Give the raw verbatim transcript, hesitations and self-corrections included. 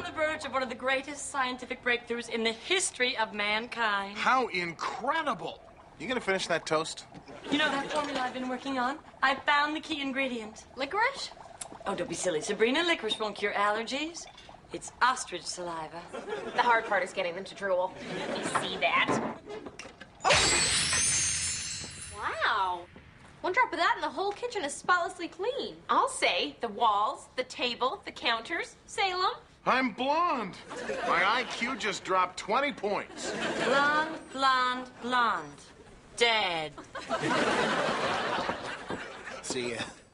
the verge of one of the greatest scientific breakthroughs in the history of mankind. How incredible! You gonna finish that toast? You know that formula I've been working on? I found the key ingredient. Licorice? Oh, don't be silly, Sabrina. Licorice won't cure allergies. It's ostrich saliva. The hard part is getting them to drool. You see that? Wow. One drop of that and the whole kitchen is spotlessly clean. I'll say the walls, the table, the counters, Salem. I'm blonde. My I Q just dropped twenty points. Blonde, blonde, blonde. Dead. See ya.